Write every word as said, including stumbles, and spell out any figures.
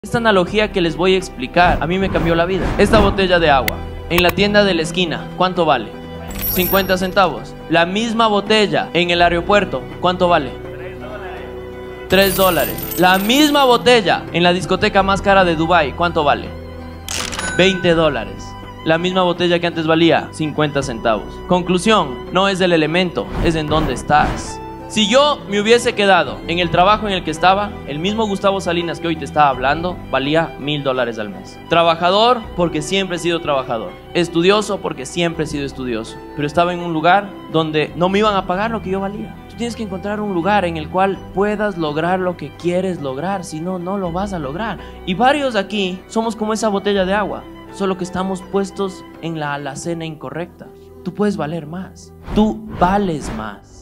Esta analogía que les voy a explicar a mí me cambió la vida. Esta botella de agua en la tienda de la esquina, ¿cuánto vale? cincuenta centavos. La misma botella en el aeropuerto, ¿cuánto vale? tres dólares. La misma botella en la discoteca más cara de Dubái, ¿cuánto vale? veinte dólares. La misma botella que antes valía cincuenta centavos. Conclusión, no es del elemento, es en dónde estás. Si yo me hubiese quedado en el trabajo en el que estaba, el mismo Gustavo Salinas que hoy te estaba hablando valía mil dólares al mes. Trabajador porque siempre he sido trabajador. Estudioso porque siempre he sido estudioso. Pero estaba en un lugar donde no me iban a pagar lo que yo valía. Tú tienes que encontrar un lugar en el cual puedas lograr lo que quieres lograr. Si no, no lo vas a lograr. Y varios aquí somos como esa botella de agua, solo que estamos puestos en la alacena incorrecta. Tú puedes valer más. Tú vales más.